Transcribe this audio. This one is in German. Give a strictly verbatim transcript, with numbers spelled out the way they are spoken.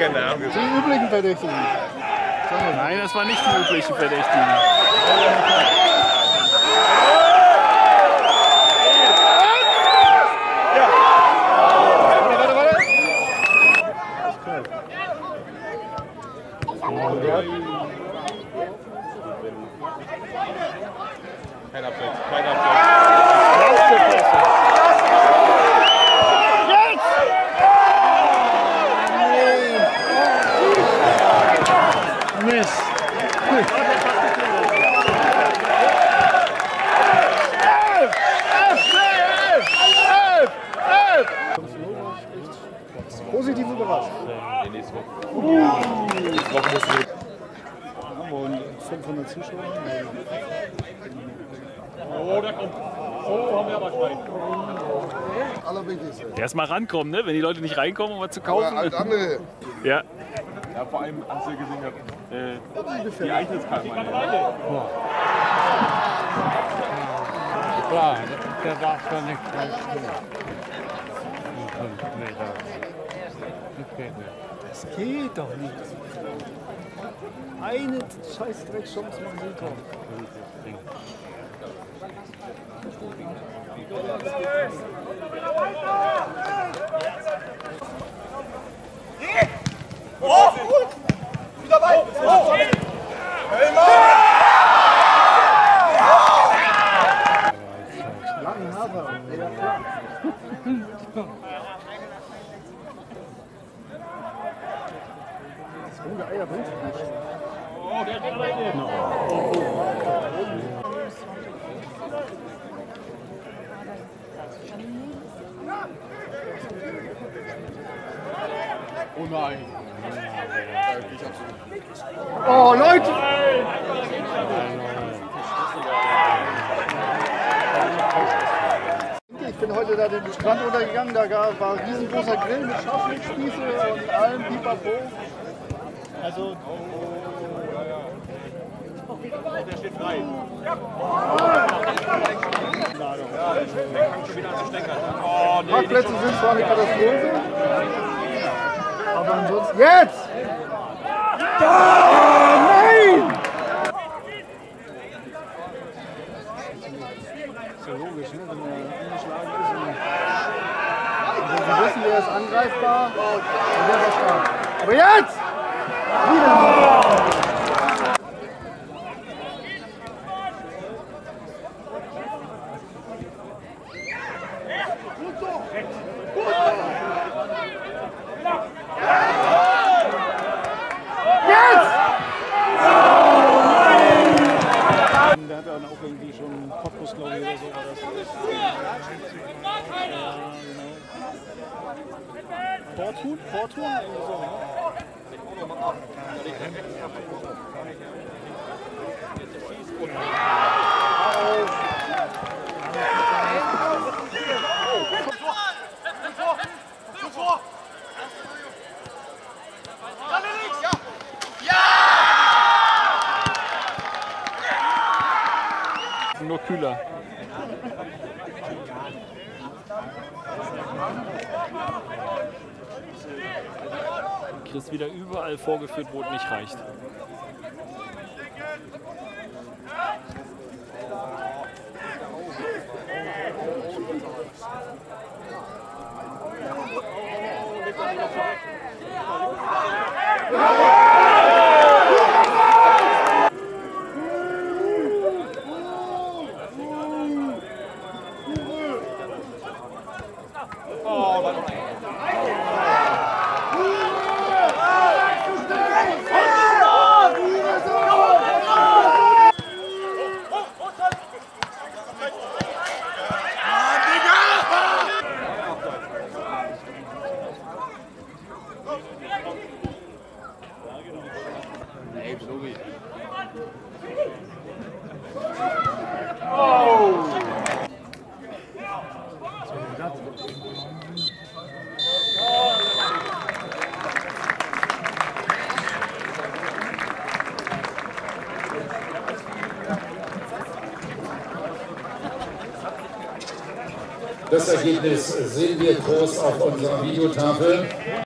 keine Ahnung. Die üblichen Verdächtigen. Nein, das war nicht die üblichen Verdächtigen. Kein Abseits, kein Abseits. Mist. Positiv überrascht. Nee, nächste Woche. Nächste Woche musst du. Und fünfhundert Zuschauer. Oh, der kommt. Oh, haben wir aber Schwein. Allerwichtigste. Erstmal rankommen, ne? Wenn die Leute nicht reinkommen, um was zu kaufen. Aber alles andere. Ja. Ja, vor allem, als ihr gesehen habt, äh, die Eintrittskarten. Klar, der darf doch nicht leisten. Das geht nicht. Das geht doch nicht. Eine scheiß Dreckschance machen sie doch. Oh, gut! Wieder weit! Oh. Langen Hafer. Ja, klar. Das runde Eier bringt sich nicht. Oh, der geht alleine. No. Oh nein. Oh, Leute! Ich bin heute da den Strand runtergegangen, da war ein riesengroßer Grill mit Schafspieße und allem Pipapo. Also. Der steht frei. Ja, der fängt schon wieder an zu stänkern. Oh, nee, Parkplätze sind zwar eine Katastrophe, aber ansonsten. Jetzt! Oh, nein! Ist ja logisch, ne? Wenn er angeschlagen ist. Und wenn sie wissen, der ist angreifbar, dann wäre er stark. Aber jetzt! Wieder! Der hat dann auch irgendwie schon Cottbus, glaube ich, oder so. War das. Ja, genau. Porthuhn? Porthuhn? Irgendwie so, ne? Nur kühler. Chris wieder überall vorgeführt, wo es nicht reicht. Das Ergebnis sehen wir groß auf unserer Videotafel.